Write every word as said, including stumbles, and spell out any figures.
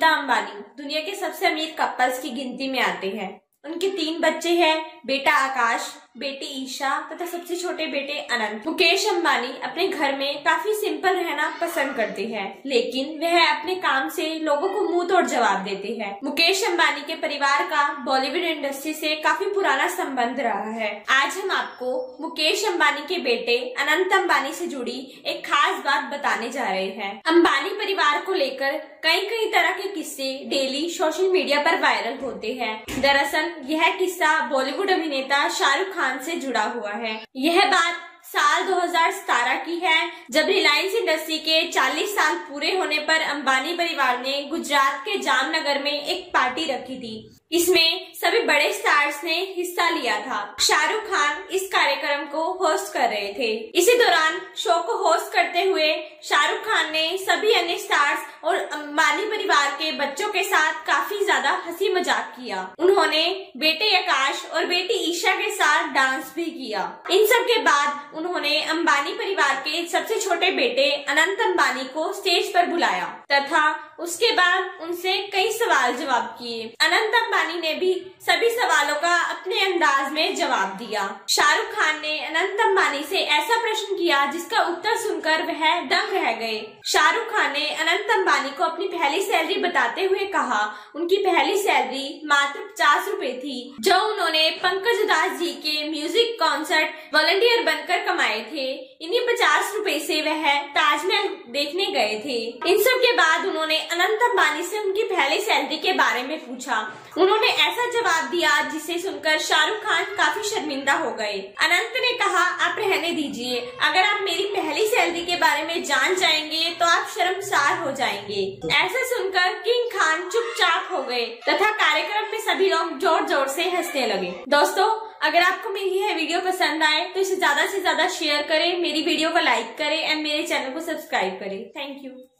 नीता अंबानी दुनिया के सबसे अमीर कपल्स की गिनती में आते हैं। उनके तीन बच्चे हैं, बेटा आकाश, बेटी ईशा तथा सबसे छोटे बेटे अनंत। मुकेश अंबानी अपने घर में काफी सिंपल रहना पसंद करते हैं, लेकिन वह अपने काम से लोगों को मुंह तोड़ जवाब देते हैं। मुकेश अंबानी के परिवार का बॉलीवुड इंडस्ट्री से काफी पुराना संबंध रहा है। आज हम आपको मुकेश अंबानी के बेटे अनंत अंबानी से जुड़ी एक खास बात बताने जा रहे हैं। अंबानी परिवार को लेकर कई कई तरह के किस्से डेली सोशल मीडिया पर वायरल होते हैं। दरअसल यह किस्सा बॉलीवुड अभिनेता शाहरुख खान से जुड़ा हुआ है। यह बात साल दो हज़ार सत्रह की है, जब रिलायंस इंडस्ट्री के चालीस साल पूरे होने पर अंबानी परिवार ने गुजरात के जामनगर में एक पार्टी रखी थी। इसमें सभी बड़े स्टार्स ने हिस्सा लिया था। शाहरुख खान इस कार्यक्रम को होस्ट कर रहे थे। इसी दौरान शो को होस्ट करते हुए शाहरुख खान ने सभी अन्य स्टार्स और अंबानी परिवार के बच्चों के साथ काफी ज्यादा हंसी मजाक किया। उन्होंने बेटे आकाश और बेटी ईशा के साथ डांस भी किया। इन सब के बाद उन्होंने अंबानी परिवार के सबसे छोटे बेटे अनंत अंबानी को स्टेज पर बुलाया तथा उसके बाद उनसे कई सवाल जवाब किए। अनंत अंबानी ने भी सभी सवालों का अपने अंदाज में जवाब दिया। शाहरुख खान ने अनंत अंबानी से ऐसा प्रश्न किया जिसका उत्तर सुनकर वह दंग रह गए। शाहरुख खान ने अनंत अंबानी को अपनी पहली सैलरी बताते हुए कहा उनकी पहली सैलरी मात्र पचास रुपए थी, जो उन्होंने पंकज उधास जी के म्यूजिक कॉन्सर्ट वॉलंटियर बनकर कमाए थे। इन्हीं पचास रुपए से वह ताजमहल देखने गए थे। इन सब के बाद उन्होंने अनंत अंबानी से उनकी पहली सैलरी के बारे में पूछा। उन्होंने ऐसा जवाब दिया जिसे सुनकर शाहरुख खान काफी शर्मिंदा हो गए। अनंत ने कहा, आप रहने दीजिए, अगर आप मेरी पहली सैलरी के बारे में जान जाएंगे तो आप शर्मसार हो जाएंगे। ऐसा सुनकर किंग खान चुपचाप हो गए तथा कार्यक्रम में सभी लोग जोर जोर से हंसने लगे। दोस्तों, अगर आपको मेरी यह वीडियो पसंद आए तो इसे ज्यादा से ज्यादा शेयर करें, मेरी वीडियो को लाइक करें एंड मेरे चैनल को सब्सक्राइब करें। Thank you.